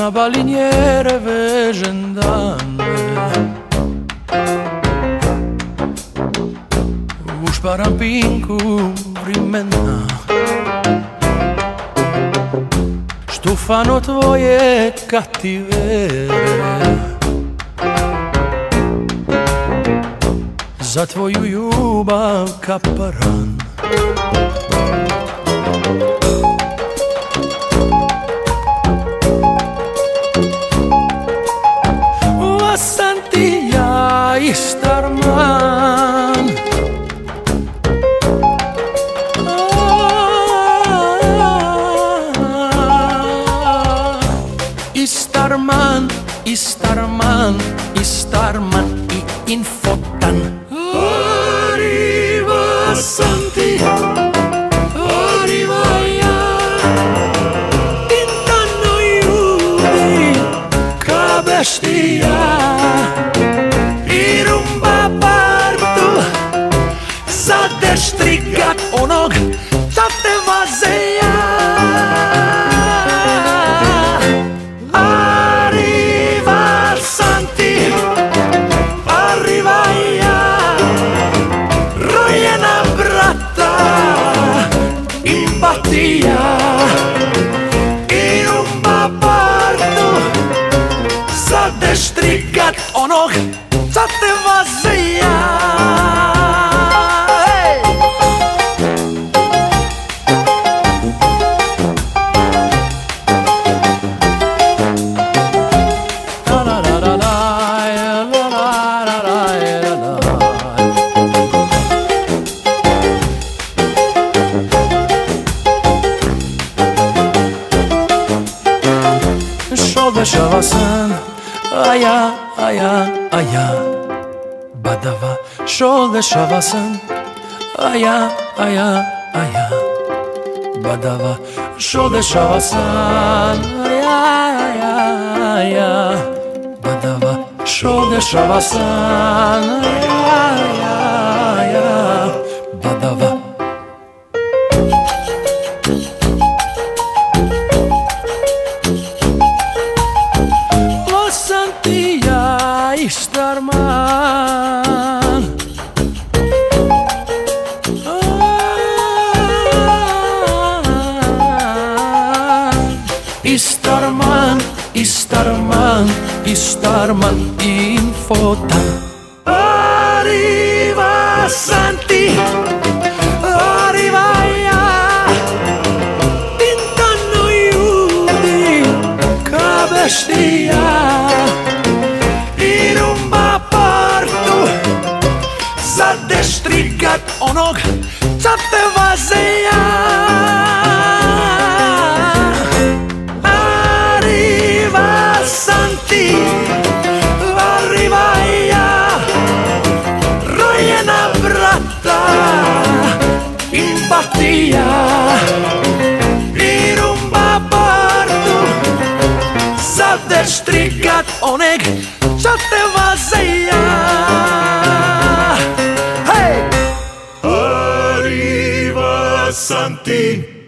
una baliniere vegendame u šparampinku vrimena štufano tvoje kativere za tvoju ljubav kaparan. Ova sam ti ja i starman, i starman, i starman, i starman i infotan. Arriva Santi, arriva ja, intanto ljudi kabestija i rumba partu zadeš trikat onog da te vazeja. Arriva Santi, arriva ja, rojena brata i batija i rumba partu zadeš trikat onog da te vazeja. Što dešava sam, a ja, badava. Što dešava sam, a ja, badava. Što dešava sam, a ja, badava. Što dešava sam, a ja, badava. I starman, i starman, i starman, i starman infotan. Arriva Santi, arriva ja, intanto ljudi kabestija i rumba partu zadeš trikat onog da te vazeja. Arriva Santi, arriva ja, rojena brata i batija i rumba partu zadeš trikat onog da te vazeja. Arriva Santi.